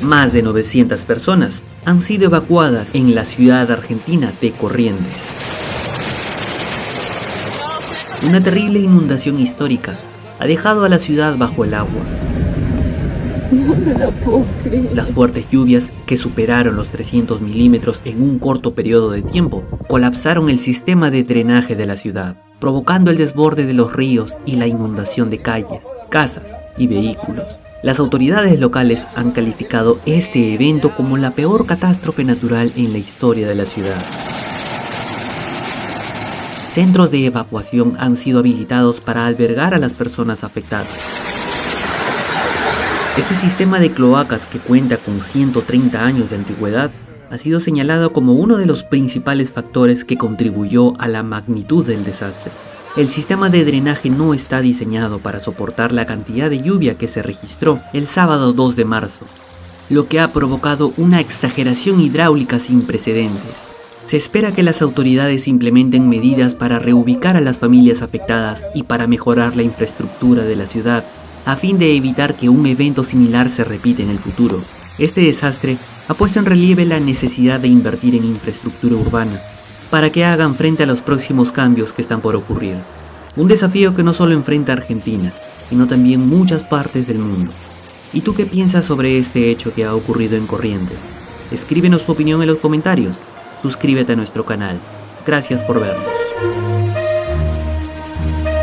Más de 900 personas han sido evacuadas en la ciudad argentina de Corrientes. Una terrible inundación histórica ha dejado a la ciudad bajo el agua. Las fuertes lluvias, que superaron los 300 milímetros en un corto periodo de tiempo, colapsaron el sistema de drenaje de la ciudad, provocando el desborde de los ríos y la inundación de calles, casas y vehículos. Las autoridades locales han calificado este evento como la peor catástrofe natural en la historia de la ciudad. Centros de evacuación han sido habilitados para albergar a las personas afectadas. Este sistema de cloacas, que cuenta con 130 años de antigüedad, ha sido señalado como uno de los principales factores que contribuyó a la magnitud del desastre. El sistema de drenaje no está diseñado para soportar la cantidad de lluvia que se registró el sábado 2 de marzo, lo que ha provocado una exageración hidráulica sin precedentes. Se espera que las autoridades implementen medidas para reubicar a las familias afectadas y para mejorar la infraestructura de la ciudad, a fin de evitar que un evento similar se repita en el futuro. Este desastre ha puesto en relieve la necesidad de invertir en infraestructura urbana, para que hagan frente a los próximos cambios que están por ocurrir. Un desafío que no solo enfrenta a Argentina, sino también muchas partes del mundo. ¿Y tú qué piensas sobre este hecho que ha ocurrido en Corrientes? Escríbenos tu opinión en los comentarios. Suscríbete a nuestro canal. Gracias por vernos.